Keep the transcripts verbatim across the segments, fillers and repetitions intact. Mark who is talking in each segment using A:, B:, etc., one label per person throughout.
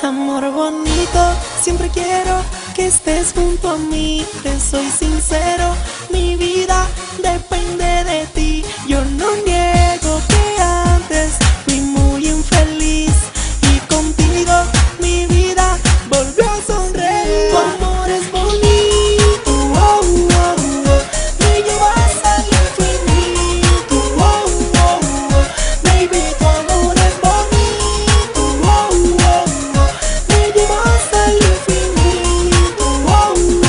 A: Amor bonito, siempre quiero que estés junto a mí. Te soy sincero, mi vida depende de ti. Yo no niego que antes fui muy infeliz y contigo mi vida volvió a sonreír. Tu amor es bonito, oh, oh, oh. Me llevas al infinito, oh, oh, oh. Baby, tu amor es bonito, oh, oh, oh. Me llevas al infinito, oh, oh,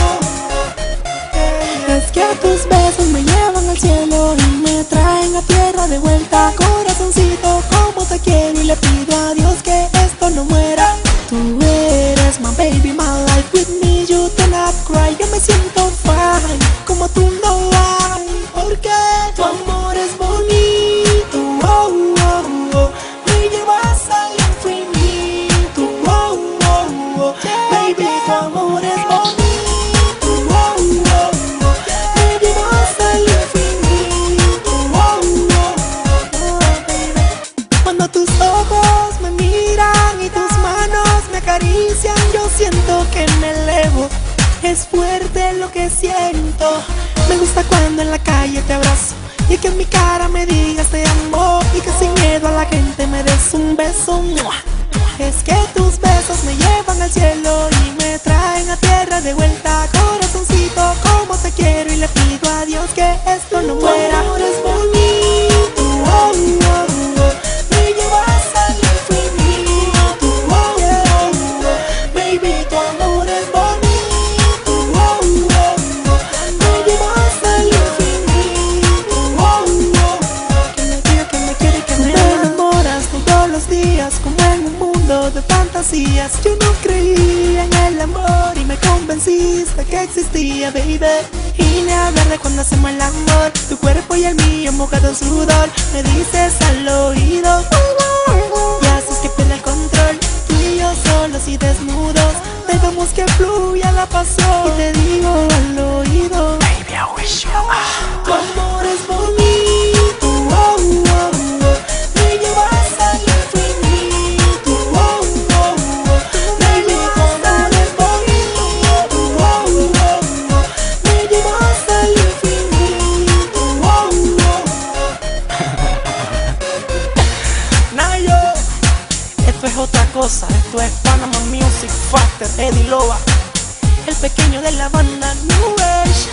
A: oh. Es que tus besos me llevan al cielo y me traen a tierra de vuelta. Corazoncito, como te quiero y le pido a Dios que esto no muera. Tú eres my baby, my life, with me you do not cry. Yo me siento fine, como tú no hay. Porque tu amor es bonito, oh, oh, oh. Me llevas al infinito, oh, oh, oh. Baby, tu amor es bonito, oh, oh, oh. Me llevas al infinito, oh, oh, oh, baby. Cuando tus ojos me miran y tus manos me acarician, yo siento que me elevo. Es fuerte lo que siento. Me gusta cuando en la calle te abrazo y que en mi cara me digas te amo y que sin miedo a la gente me des un beso. Es que tus besos me llevan al cielo y me traen a tierra de vuelta. Corazoncito, como te quiero y le pido a Dios que esto no muera. Tu amor es bonito, oh, oh, oh. Me llevas al infinito, oh, oh, oh. Baby, tu amor es bonito, oh, oh, oh. Me llevas al infinito, oh, oh. Que me quiere, que me quiere, que me ama. Te enamoras todos los días como en un mundo de fantasías. Yo no creía en el amor y me convenciste que existía, baby. Y ni hablar de cuando hacemos el amor, tu cuerpo y el mío mojado en sudor. Me dices al oído y haces que pierda el control. Tú y yo solos y desnudos, dejamos que fluya la pasión. Y te digo al oído, baby, I wish you are. Tu amor es bonito, oh, oh, oh. Me llevas al infinito, oh, oh, oh. Baby, tu amor es bonito, oh, oh, oh. Me llevas al infinito, oh, oh. Nayo, esto es otra cosa, esto es Panama Music Factor, Eddie Loba, el pequeño de la banda New Age.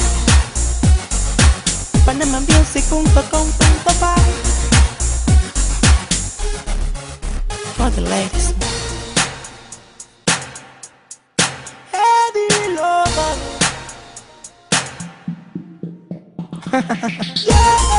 A: Panama Music punto com punto pa for the ladies. Eddie Loba. Yeah.